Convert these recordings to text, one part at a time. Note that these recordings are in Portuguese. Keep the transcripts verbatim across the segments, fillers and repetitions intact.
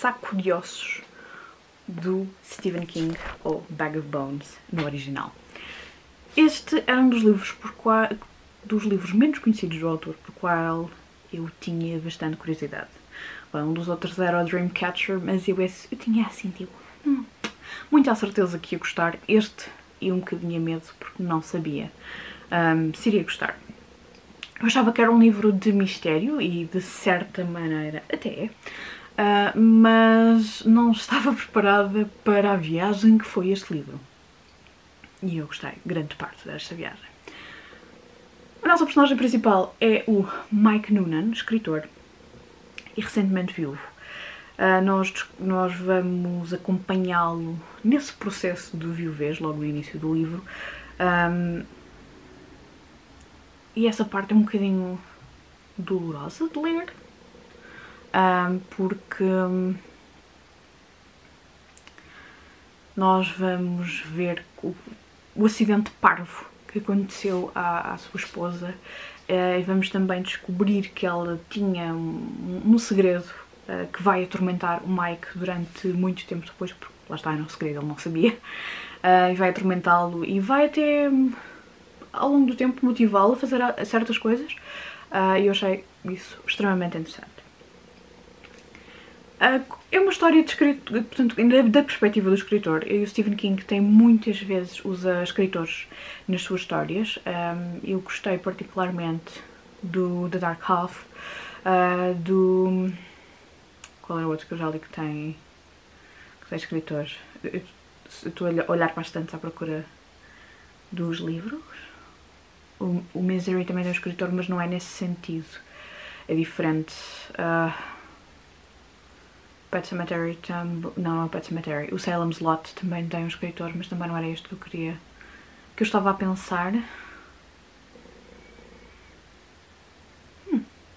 Saco de Ossos, do Stephen King, ou Bag of Bones, no original. Este era um dos livros, por qual, dos livros menos conhecidos do autor, por qual eu tinha bastante curiosidade. Bom, um dos outros era o Dreamcatcher, mas eu, esse, eu tinha assim, tipo, hum, muita certeza que ia gostar. Este e um bocadinho medo, porque não sabia um, se iria gostar. Eu achava que era um livro de mistério e, de certa maneira, até é. Uh, mas não estava preparada para a viagem que foi este livro. E eu gostei grande parte desta viagem. A nossa personagem principal é o Mike Noonan, escritor e recentemente viúvo. Uh, nós, nós vamos acompanhá-lo nesse processo de viuvez, logo no início do livro. Um, e essa parte é um bocadinho dolorosa de ler, um, porque um, nós vamos ver o, o acidente parvo que aconteceu à, à sua esposa, uh, e vamos também descobrir que ela tinha um, um segredo uh, que vai atormentar o Mike durante muito tempo depois, porque lá está, era um segredo, ele não sabia, uh, e vai atormentá-lo e vai até, ao longo do tempo, motivá-lo a fazer certas coisas, uh, e eu achei isso extremamente interessante. Uh, é uma história de escritor, portanto, da perspectiva do escritor, e o Stephen King tem muitas vezes usa escritores nas suas histórias. Um, eu gostei particularmente do The Dark Half, uh, do... qual era o outro que eu já li que tem, que tem escritores? Eu, eu estou a olhar bastante à procura dos livros. O, o Misery também é um escritor, mas não é nesse sentido, é diferente. Uh, Pet Sematary, não, não é Pet Sematary. O Salem's Lot também tem um escritor, mas também não era este que eu queria, que eu estava a pensar. Hum.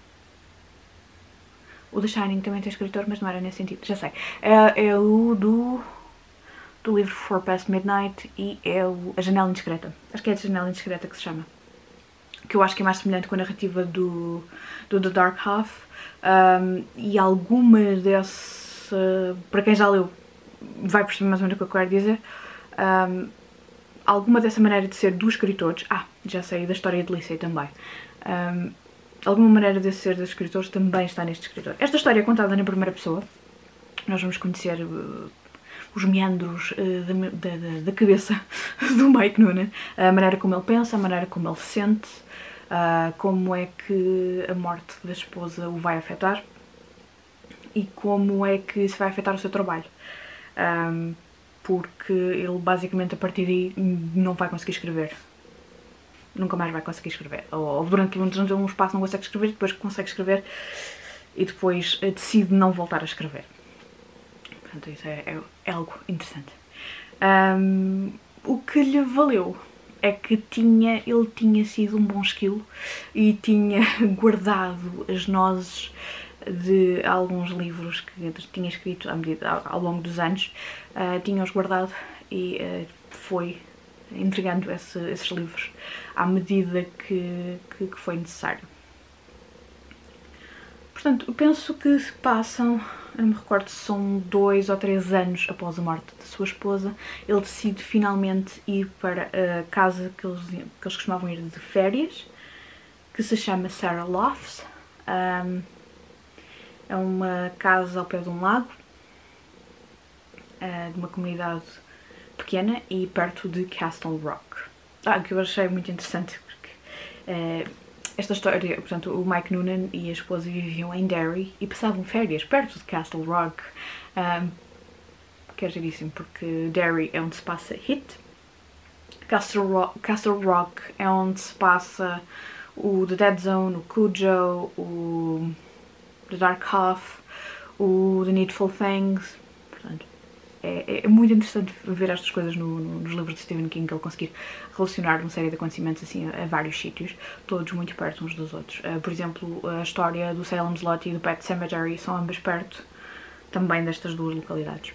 O The Shining também tem escritor, mas não era nesse sentido, já sei. É, é o do, do livro For Past Midnight e é o A Janela Indiscreta. Acho que é a Janela Indiscreta que se chama. Que eu acho que é mais semelhante com a narrativa do, do The Dark Half. Um, e alguma desse... para quem já leu vai perceber mais ou menos o que eu quero dizer. Um, alguma dessa maneira de ser dos escritores, ah, já sei, da história de Lissei também, um, alguma maneira de ser dos escritores também está neste escritor. Esta história é contada na primeira pessoa. Nós vamos conhecer uh, os meandros uh, da, da, da cabeça do Mike Noonan, a maneira como ele pensa, a maneira como ele se sente, uh, como é que a morte da esposa o vai afetar e como é que isso vai afetar o seu trabalho. Um, porque ele basicamente a partir daí não vai conseguir escrever. Nunca mais vai conseguir escrever. Ou, ou durante um espaço não consegue escrever, depois consegue escrever e depois decide não voltar a escrever. Portanto, isso é, é, é algo interessante. Um, o que lhe valeu é que tinha, ele tinha sido um bom esquilo e tinha guardado as nozes de alguns livros que tinha escrito à medida, ao longo dos anos, uh, tinha-os guardado e uh, foi entregando esse, esses livros à medida que, que, que foi necessário. Portanto, eu penso que se passam, eu não me recordo se são dois ou três anos após a morte da sua esposa, ele decide finalmente ir para a casa que eles, que eles costumavam ir de férias, que se chama Sarah Lofts. Um, É uma casa ao pé de um lago, de uma comunidade pequena e perto de Castle Rock. Ah, que eu achei muito interessante porque uh, esta história, portanto, o Mike Noonan e a esposa viviam em Derry e passavam férias perto de Castle Rock, um, que é giríssimo porque Derry é onde se passa Hit, Castle Rock, Castle Rock é onde se passa o The Dead Zone, o Cujo, o The Dark Half, o The Needful Things. Portanto, é, é muito interessante ver estas coisas no, no, nos livros de Stephen King, ele conseguir relacionar uma série de acontecimentos assim a, a vários sítios, todos muito perto uns dos outros. Uh, por exemplo, a história do Salem's Lot e do Pet Sematary são ambas perto também destas duas localidades.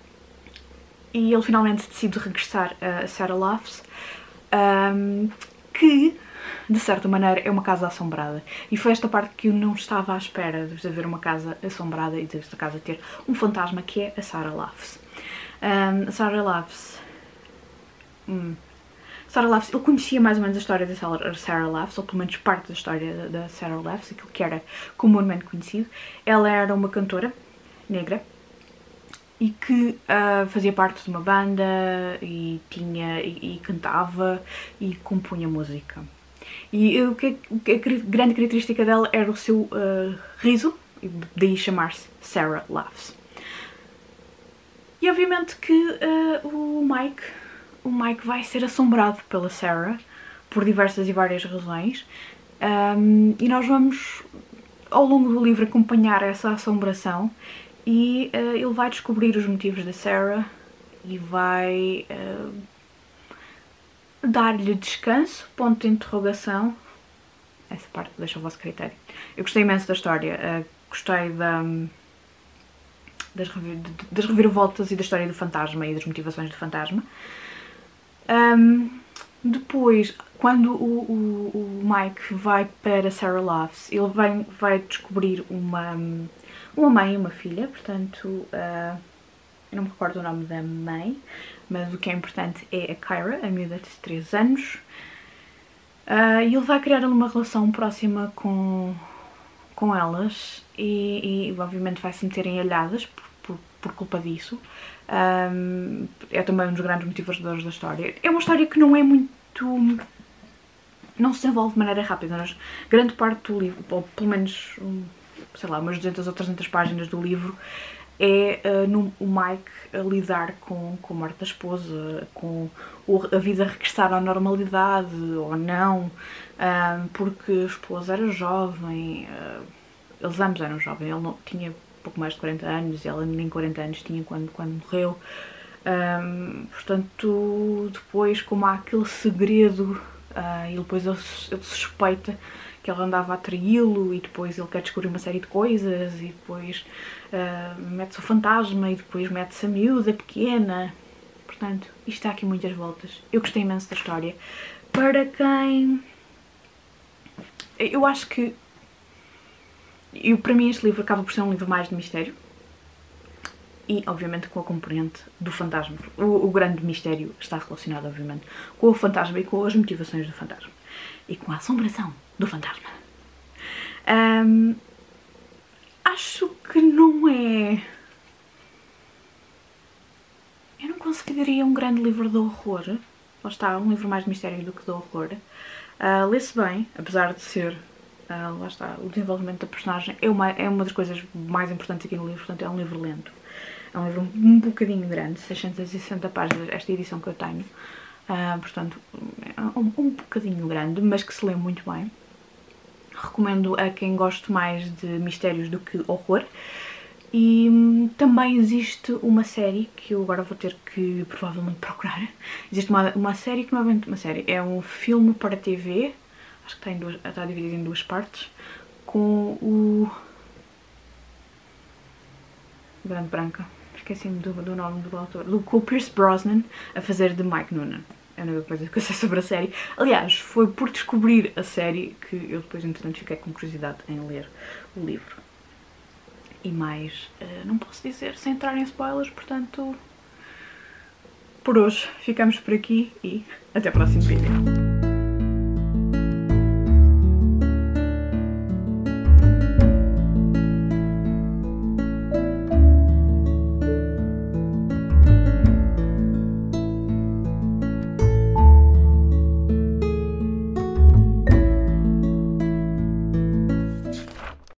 E ele finalmente decide regressar a Sarah Lofts. Um, que, de certa maneira, é uma casa assombrada. E foi esta parte que eu não estava à espera de haver uma casa assombrada e desta casa ter um fantasma, que é a Sarah Loves. Um, a Sarah Loves... Hum, Sarah Loves, ele conhecia mais ou menos a história da Sarah Loves, ou pelo menos parte da história da Sarah Loves, aquilo que era comumente conhecido. Ela era uma cantora negra e que uh, fazia parte de uma banda e tinha e, e cantava e compunha música. E o que, a grande característica dela era o seu uh, riso, e daí chamar-se Sarah Loves. E obviamente que uh, o Mike, o Mike vai ser assombrado pela Sarah por diversas e várias razões, um, e nós vamos ao longo do livro acompanhar essa assombração. E uh, ele vai descobrir os motivos da Sarah e vai uh, dar-lhe descanso, ponto de interrogação. Essa parte deixa ao vosso critério. Eu gostei imenso da história, uh, gostei da, das, das reviravoltas e da história do fantasma e das motivações do fantasma. Um, depois, quando o, o, o Mike vai para Sarah Loves, ele vai, vai descobrir uma... uma mãe e uma filha, portanto, uh, eu não me recordo o nome da mãe, mas o que é importante é a Kyra, a miúda de três anos, uh, e ele vai criar uma relação próxima com, com elas e, e obviamente vai se meter em alhadas por, por, por culpa disso. Um, é também um dos grandes motivadores da história. É uma história que não é muito... não se desenvolve de maneira rápida, mas grande parte do livro, ou pelo menos... sei lá, umas duzentas ou trezentas páginas do livro, é uh, no, o Mike a lidar com, com a morte da esposa, com o, a vida regressar à normalidade ou não, uh, porque a esposa era jovem, uh, eles ambos eram jovens, ele não, tinha pouco mais de quarenta anos e ela nem quarenta anos tinha quando, quando morreu. Um, portanto, depois, como há aquele segredo, uh, e depois ele, ele suspeita que ela andava a traí-lo e depois ele quer descobrir uma série de coisas e depois uh, mete-se o fantasma e depois mete-se a miúda pequena. Portanto, isto está aqui muitas voltas. Eu gostei imenso da história. Para quem... eu acho que... eu, para mim este livro acaba por ser um livro mais de mistério. E, obviamente, com a componente do fantasma. O, o grande mistério está relacionado, obviamente, com o fantasma e com as motivações do fantasma. E com a assombração do fantasma. Um, acho que não é... eu não consideraria um grande livro de horror. Lá está, um livro mais de mistério do que de horror. Uh, lê-se bem, apesar de ser... Uh, lá está, o desenvolvimento da personagem é uma, é uma das coisas mais importantes aqui no livro, portanto é um livro lento. É um livro um bocadinho grande, seiscentas e sessenta páginas, esta edição que eu tenho. Uh, portanto, é um, um bocadinho grande, mas que se lê muito bem. Recomendo a quem goste mais de mistérios do que horror. E hum, também existe uma série que eu agora vou ter que provavelmente procurar. Existe uma, uma série que não é uma série, é um filme para T V, acho que está, em duas, está dividido em duas partes, com o... Grande Branca, esqueci-me do, do nome do autor, do, com o Pierce Brosnan a fazer de Mike Noonan. É a única coisa que eu sei sobre a série. Aliás, foi por descobrir a série que eu depois, entretanto, fiquei com curiosidade em ler o livro. E mais, uh, não posso dizer sem entrar em spoilers, portanto... por hoje ficamos por aqui e até o próximo vídeo.